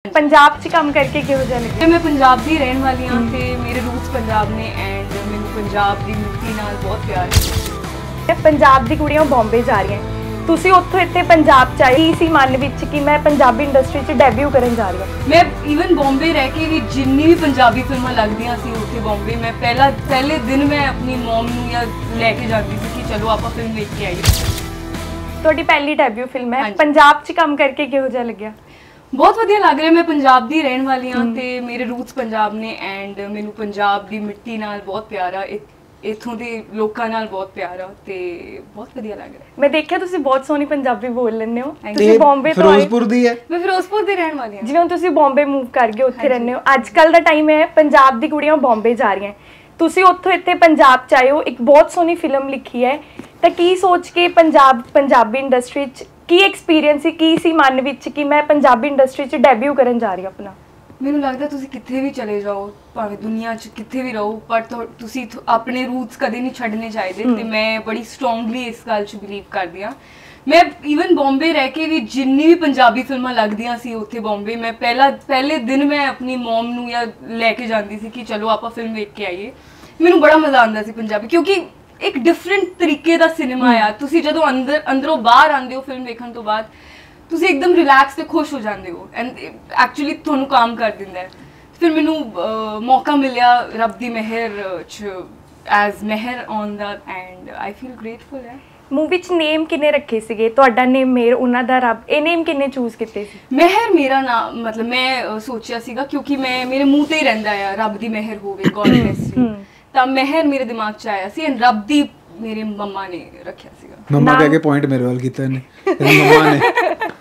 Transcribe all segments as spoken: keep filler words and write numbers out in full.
पंजाब च काम करके किहो जिहा लग्गिया? मैं पंजाब दी रहने वाली हाँ ते मेरे रूट्स पंजाब ने एंड मैनू पंजाब दी मिट्टी नाल बहुत प्यार है। पंजाब दी कुड़ियां बॉम्बे जा रही हैं, ਤੁਸੀਂ ਉੱਥੋਂ ਇੱਥੇ ਪੰਜਾਬ ਚ ਆਏ, ਕੀ ਸੀ ਮਨ ਵਿੱਚ ਕਿ ਮੈਂ ਪੰਜਾਬੀ ਇੰਡਸਟਰੀ ਚ ਡੈਬਿਊ ਕਰਨ ਜਾ ਰਹੀ ਹਾਂ? ਮੈਂ ਈਵਨ ਬੰਬੇ ਰਹਿ ਕੇ ਵੀ ਜਿੰਨੀ ਵੀ ਪੰਜਾਬੀ ਫਿਲਮਾਂ ਲੱਗਦੀਆਂ ਸੀ ਉੱਥੇ ਬੰਬੇ, ਮੈਂ ਪਹਿਲਾ ਪਹਿਲੇ ਦਿਨ ਮੈਂ ਆਪਣੀ ਮਮ ਨੂੰ ਜਾਂ ਲੈ ਕੇ ਜਾਂਦੀ ਸੀ ਕਿ ਚਲੋ ਆਪਾਂ ਫਿਲਮ ਵੇਖ ਕੇ ਆਈਏ। ਤੁਹਾਡੀ ਪਹਿਲੀ ਡੈਬਿਊ ਫਿਲਮ ਹੈ, ਪੰਜਾਬ ਚ ਕੰਮ ਕਰਕੇ ਕਿਹੋ ਜਿਹਾ ਲੱਗਿਆ? ਬਹੁਤ ਵਧੀਆ ਲੱਗ ਰਿਹਾ। ਮੈਂ ਪੰਜਾਬ ਦੀ ਰਹਿਣ ਵਾਲੀ ਹਾਂ ਤੇ ਮੇਰੇ ਰੂਟਸ ਪੰਜਾਬ ਨੇ ਐਂਡ ਮੈਨੂੰ ਪੰਜਾਬ ਦੀ ਮਿੱਟੀ ਨਾਲ ਬਹੁਤ ਪਿਆਰ ਆ, ਇੱਥੋਂ ਦੇ ਲੋਕਾਂ ਨਾਲ ਬਹੁਤ ਪਿਆਰ ਆ ਤੇ ਬਹੁਤ ਵਧੀਆ ਲੱਗ ਰਿਹਾ। ਮੈਂ ਦੇਖਿਆ ਤੁਸੀਂ ਬਹੁਤ ਸੋਹਣੀ ਪੰਜਾਬੀ ਬੋਲ ਲੈਂਦੇ ਹੋ। ਤੁਸੀਂ ਬੰਬੇ ਤੋਂ ਫਿਰੋਜ਼ਪੁਰ ਦੀ ਹੈ? ਮੈਂ ਫਿਰੋਜ਼ਪੁਰ ਦੀ ਰਹਿਣ ਵਾਲੀ ਹਾਂ। ਜਿਵੇਂ ਤੁਸੀਂ ਬੰਬੇ ਮੂਵ ਕਰ ਗਏ, ਉੱਥੇ ਰਹਿੰਦੇ ਹੋ, ਅੱਜ ਕੱਲ ਦਾ ਟਾਈਮ ਹੈ ਪੰਜਾਬ ਦੀ ਕੁੜੀਆਂ ਬੰਬੇ ਜਾ ਰਹੀਆਂ, ਤੁਸੀਂ ਉੱਥੋਂ ਇੱਥੇ ਪੰਜਾਬ ਚ ਆਏ ਹੋ, ਇੱਕ ਬਹੁਤ ਸੋਹਣੀ ਫਿਲਮ ਲਿਖੀ ਹੈ, ਤਾਂ ਕੀ ਸੋਚ ਕੇ ਪੰਜਾਬ ਪੰਜਾਬੀ ਇੰਡਸਟਰੀ ਚ ਕੀ ਐਕਸਪੀਰੀਅੰਸ ਸੀ, ਕੀ ਸੀ ਮਨ ਵਿੱਚ ਕਿ ਮੈਂ ਪੰਜਾਬੀ ਇੰਡਸਟਰੀ ਚ ਡੈਬਿਊ ਕਰਨ ਜਾ ਰਹੀ ਹਾਂ ਆਪਣਾ? ਮੈਨੂੰ ਲੱਗਦਾ ਤੁਸੀਂ ਕਿੱਥੇ ਵੀ ਚਲੇ ਜਾਓ, ਭਾਵੇਂ ਦੁਨੀਆ 'ਚ ਕਿੱਥੇ ਵੀ ਰਹੋ, ਪਰ ਤੁਸੀਂ ਆਪਣੇ ਰੂਟਸ ਕਦੇ ਨਹੀਂ ਛੱਡਣੇ ਚਾਹੀਦੇ ਤੇ ਮੈਂ ਬੜੀ ਸਟਰੋਂਗਲੀ ਇਸ ਗੱਲ 'ਚ ਬਿਲੀਵ ਕਰਦੀ ਹਾਂ। ਮੈਂ ਈਵਨ ਬੰਬੇ ਰਹਿ ਕੇ ਵੀ ਜਿੰਨੀ ਵੀ ਪੰਜਾਬੀ ਫਿਲਮਾਂ ਲੱਗਦੀਆਂ ਸੀ ਉੱਥੇ ਬੰਬੇ, ਮੈਂ ਪਹਿਲਾ ਪਹਿਲੇ ਦਿਨ ਮੈਂ ਆਪਣੀ ਮਮ ਨੂੰ ਜਾਂ ਲੈ ਕੇ ਜਾਂਦੀ ਸੀ ਕਿ ਚਲੋ ਆਪਾਂ ਫਿਲਮ ਵੇਖ ਕੇ ਆਈਏ। ਮੈਨੂੰ ਬੜਾ ਮਜ਼ਾ ਆਉਂਦਾ ਸੀ ਪੰਜਾਬੀ, ਕਿਉਂਕਿ ਇੱਕ ਡਿਫਰੈਂਟ ਤਰੀਕੇ ਦਾ ਸਿਨੇਮਾ ਆ। ਤੁਸੀਂ ਜਦੋਂ ਅੰਦਰ ਅੰਦਰੋਂ ਬਾਹਰ ਆਉਂਦੇ ਹੋ ਫਿਲਮ ਦੇਖਣ ਤੋਂ ਬਾਅਦ, ਤੁਸੀਂ ਇੱਕਦਮ ਰਿਲੈਕਸ ਤੇ ਖੁਸ਼ ਹੋ ਜਾਂਦੇ ਹੋ ਐਂਡ ਐਕਚੁਅਲੀ ਤੁਹਾਨੂੰ ਕੰਮ ਕਰ ਦਿੰਦਾ ਹੈ। ਫਿਰ ਮੈਨੂੰ ਮੌਕਾ ਮਿਲਿਆ ਰੱਬ ਦੀ ਮਿਹਰ ਚ ਐਜ਼ ਮਿਹਰ ਔਨ ਦਾ ਐਂਡ ਆਈ ਫੀਲ ਗ੍ਰੇਟਫੁਲ ਹੈ। ਮੂਵੀ ਚ ਨੇਮ ਕਿੰਨੇ ਰੱਖੇ ਸੀਗੇ? ਤੁਹਾਡਾ ਨੇਮ ਮੇਰ, ਉਹਨਾਂ ਦਾ ਰੱਬ, ਇਹ ਨੇਮ ਕਿੰਨੇ ਚੂਜ਼ ਕੀਤੇ ਸੀ? ਮਿਹਰ ਮੇਰਾ ਨਾਮ ਮਤਲਬ ਮੈਂ ਸੋਚਿਆ ਸੀਗਾ ਕਿਉਂਕਿ ਮੈਂ ਮੇਰੇ ਮੂੰਹ ਤੇ ਹੀ ਰਹਿੰਦਾ ਆ ਰੱਬ ਦੀ ਮਿਹਰ ਹੋਵੇ, ਗੋਡ ਬਲੈਸ ਯੂ, ਤਾਂ ਮਿਹਰ ਮੇਰੇ ਦਿਮਾਗ ਚ ਆਇਆ ਸੀ ਐਂਡ ਰੱਬ ਦੀ ਮੇਰੇ ਮੰਮਾ ਨੇ ਰੱਖਿਆ ਸੀਗਾ। ਮੰਮਾ ਕਹਿ ਕੇ ਪੁਆਇੰਟ ਮੇਰੇ ਵੱਲ ਕੀਤਾ ਇਹਨੇ, ਮੰਮਾ ਨੇ।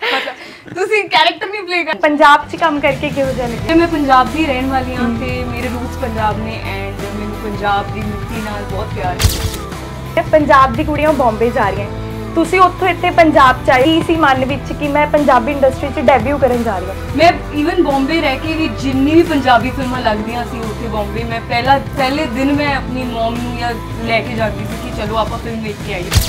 ਤੁਸੀਂ ਕੈਰੈਕਟਰ ਨਹੀਂ ਪਲੇ ਕਰ। ਪੰਜਾਬ ਚ ਕੰਮ ਕਰਕੇ ਕਿਹੋ ਜਿਹਾ ਲੱਗਿਆ? ਮੈਂ ਪੰਜਾਬ ਦੀ ਰਹਿਣ ਵਾਲੀ ਹਾਂ ਤੇ ਮੇਰੇ ਰੂਟਸ ਪੰਜਾਬ ਨੇ ਐਂਡ ਮੈਨੂੰ ਪੰਜਾਬ ਦੀ ਮਿੱਟੀ ਨਾਲ ਬਹੁਤ ਪਿਆਰ ਹੈ। ਪੰਜਾਬ ਦੀ ਕੁੜੀਆਂ ਬੰਬੇ ਜਾ ਰਹੀਆਂ, ਤੁਸੀਂ ਉੱਥੋਂ ਇੱਥੇ ਪੰਜਾਬ ਚ ਆਏ, ਕੀ ਸੀ ਮਨ ਵਿੱਚ ਕਿ ਮੈਂ ਪੰਜਾਬੀ ਇੰਡਸਟਰੀ ਚ ਡੈਬਿਊ ਕਰਨ ਜਾ ਰਹੀ ਹਾਂ? ਮੈਂ ਈਵਨ ਬੰਬੇ ਰਹਿ ਕੇ ਵੀ ਜਿੰਨੀ ਵੀ ਪੰਜਾਬੀ ਫਿਲਮਾਂ ਲੱਗਦੀਆਂ ਸੀ ਉੱਥੇ ਬੰਬੇ, ਮੈਂ ਪਹਿਲਾ ਪਹਿਲੇ ਦਿਨ ਮੈਂ ਆਪਣੀ ਮਮ ਨੂੰ ਜਾਂ ਲੈ ਕੇ ਜਾਂਦੀ ਸੀ ਕਿ ਚਲੋ ਆਪਾਂ ਫਿਲਮ ਵੇਖ ਕੇ ਆਈਏ।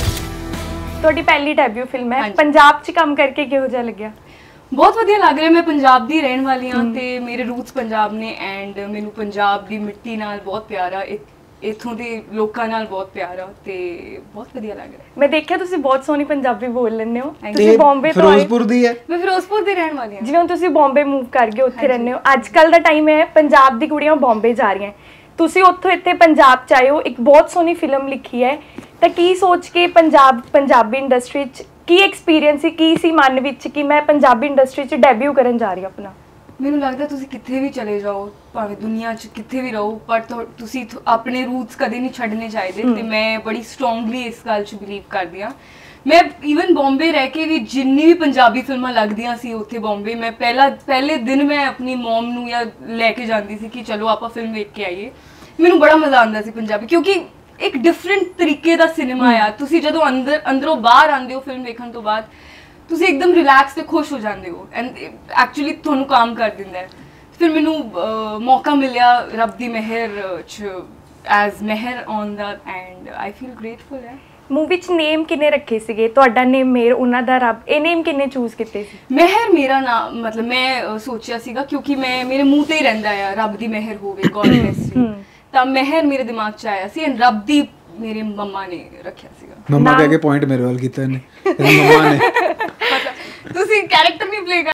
ਤੁਹਾਡੀ ਪਹਿਲੀ ਡੈਬਿਊ ਫਿਲਮ ਹੈ, ਪੰਜਾਬ ਚ ਕੰਮ ਕਰਕੇ ਕਿਹੋ ਜਿਹਾ ਲੱਗਿਆ? ਬਹੁਤ ਵਧੀਆ ਲੱਗ ਰਿਹਾ। ਮੈਂ ਪੰਜਾਬ ਦੀ ਰਹਿਣ ਵਾਲੀ ਹਾਂ ਤੇ ਮੇਰੇ ਰੂਟਸ ਪੰਜਾਬ ਨੇ ਐਂਡ ਮੈਨੂੰ ਪੰਜਾਬ ਦੀ ਮਿੱਟੀ ਨਾਲ ਬਹੁਤ ਪਿਆਰ ਆ, ਇੱਥੋਂ ਦੇ ਲੋਕਾਂ ਨਾਲ ਬਹੁਤ ਪਿਆਰ ਆ ਤੇ ਬਹੁਤ ਵਧੀਆ ਲੱਗ ਰਿਹਾ। ਮੈਂ ਦੇਖਿਆ ਤੁਸੀਂ ਬਹੁਤ ਸੋਹਣੀ ਪੰਜਾਬੀ ਬੋਲ ਲੈਂਦੇ ਹੋ। ਤੁਸੀਂ ਬੰਬੇ ਤੋਂ ਫਿਰੋਜ਼ਪੁਰ ਦੀ ਹੈ? ਮੈਂ ਫਿਰੋਜ਼ਪੁਰ ਦੀ ਰਹਿਣ ਵਾਲੀ ਹਾਂ। ਜਿਵੇਂ ਤੁਸੀਂ ਬੰਬੇ ਮੂਵ ਕਰ ਗਏ, ਉੱਥੇ ਰਹਿੰਦੇ ਹੋ, ਅੱਜ ਕੱਲ ਦਾ ਟਾਈਮ ਹੈ ਪੰਜਾਬ ਦੀ ਕੁੜੀਆਂ ਬੰਬੇ ਜਾ ਰਹੀਆਂ, ਤੁਸੀਂ ਉੱਥੋਂ ਇੱਥੇ ਪੰਜਾਬ ਚ ਆਏ ਹੋ, ਇੱਕ ਬਹੁਤ ਸੋਹਣੀ ਫਿਲਮ ਲਿਖੀ ਹੈ, ਤਾਂ ਕੀ ਸੋਚ ਕੇ ਪੰਜਾਬ ਪੰਜਾਬੀ ਇੰਡਸਟਰੀ ਚ ਕੀ ਐਕਸਪੀਰੀਅੰਸ ਸੀ, ਕੀ ਸੀ ਮਨ ਵਿੱਚ ਕਿ ਮੈਂ ਪੰਜਾਬੀ ਇੰਡਸਟਰੀ ਚ ਡੈਬਿਊ ਕਰਨ ਜਾ ਰਹੀ ਹਾਂ ਆਪਣਾ? ਮੈਨੂੰ ਲੱਗਦਾ ਤੁਸੀਂ ਕਿੱਥੇ ਵੀ ਚਲੇ ਜਾਓ, ਭਾਵੇਂ ਦੁਨੀਆ 'ਚ ਕਿੱਥੇ ਵੀ ਰਹੋ, ਪਰ ਤੁਸੀਂ ਆਪਣੇ ਰੂਟਸ ਕਦੇ ਨਹੀਂ ਛੱਡਣੇ ਚਾਹੀਦੇ ਤੇ ਮੈਂ ਬੜੀ ਸਟਰੋਂਗਲੀ ਇਸ ਗੱਲ 'ਚ ਬਿਲੀਵ ਕਰਦੀ ਹਾਂ। ਮੈਂ ਈਵਨ ਬੰਬੇ ਰਹਿ ਕੇ ਵੀ ਜਿੰਨੀ ਵੀ ਪੰਜਾਬੀ ਫਿਲਮਾਂ ਲੱਗਦੀਆਂ ਸੀ ਉੱਥੇ ਬੰਬੇ, ਮੈਂ ਪਹਿਲਾ ਪਹਿਲੇ ਦਿਨ ਮੈਂ ਆਪਣੀ ਮਮ ਨੂੰ ਜਾਂ ਲੈ ਕੇ ਜਾਂਦੀ ਸੀ ਕਿ ਚਲੋ ਆਪਾਂ ਫਿਲਮ ਵੇਖ ਕੇ ਆਈਏ। ਮੈਨੂੰ ਬੜਾ ਮਜ਼ਾ ਆਉਂਦਾ ਸੀ ਪੰਜਾਬੀ, ਕਿਉਂਕਿ ਇੱਕ ਡਿਫਰੈਂਟ ਤਰੀਕੇ ਦਾ ਸਿਨੇਮਾ ਆ। ਤੁਸੀਂ ਜਦੋਂ ਅੰਦਰ ਅੰਦਰੋਂ ਬਾਹਰ ਆਉਂਦੇ ਹੋ ਫਿਲਮ ਦੇਖਣ ਤੋਂ ਬਾਅਦ, ਤੁਸੀਂ ਇੱਕਦਮ ਰਿਲੈਕਸ ਤੇ ਖੁਸ਼ ਹੋ ਜਾਂਦੇ ਹੋ ਐਂਡ ਐਕਚੁਅਲੀ ਤੁਹਾਨੂੰ ਕੰਮ ਕਰ ਦਿੰਦਾ ਹੈ। ਫਿਰ ਮੈਨੂੰ ਮੌਕਾ ਮਿਲਿਆ ਰੱਬ ਦੀ ਮਿਹਰ ਚ ਐਜ਼ ਮਿਹਰ ਔਨ ਦਾ ਐਂਡ ਆਈ ਫੀਲ ਗ੍ਰੇਟਫੁਲ ਹੈ। ਮੂਵੀ ਚ ਨੇਮ ਕਿੰਨੇ ਰੱਖੇ ਸੀਗੇ? ਤੁਹਾਡਾ ਨੇਮ ਮੇਰ, ਉਹਨਾਂ ਦਾ ਰੱਬ, ਇਹ ਨੇਮ ਕਿੰਨੇ ਚੂਜ਼ ਕੀਤੇ ਸੀ? ਮਿਹਰ ਮੇਰਾ ਨਾਮ ਮਤਲਬ ਮੈਂ ਸੋਚਿਆ ਸੀਗਾ ਕਿਉਂਕਿ ਮੈਂ ਮੇਰੇ ਮੂੰਹ ਤੇ ਹੀ ਰਹਿੰਦਾ ਆ ਰੱਬ ਦੀ ਮਿਹਰ ਹੋਵੇ, ਗੋਡ ਬਲੈਸ ਯੂ, ਤਾਂ ਮਿਹਰ ਮੇਰੇ ਦਿਮਾਗ ਚ ਆਇਆ ਸੀ ਐਂਡ ਰੱਬ ਦੀ ਮੇਰੇ ਮੰਮਾ ਨੇ ਰੱਖਿਆ ਸੀਗਾ। ਮੰਮਾ ਕਹਿ ਕੇ ਪੁਆਇੰਟ ਮੇਰੇ ਵੱਲ ਕੀਤਾ ਇਹਨੇ, ਮੰਮਾ ਨੇ। ਤੁਸੀਂ ਕੈਰੈਕਟਰ ਨਹੀਂ ਪਲੇ ਕਰ।